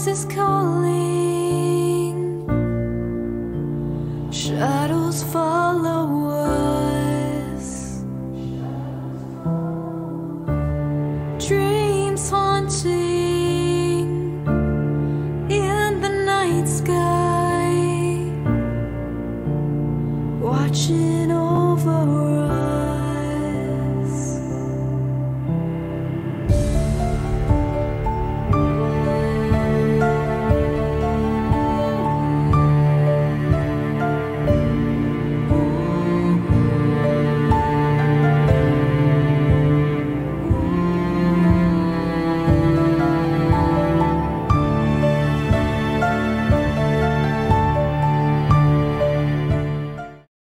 voices calling, shadows follow us, dreams haunting in the night sky, watching over us.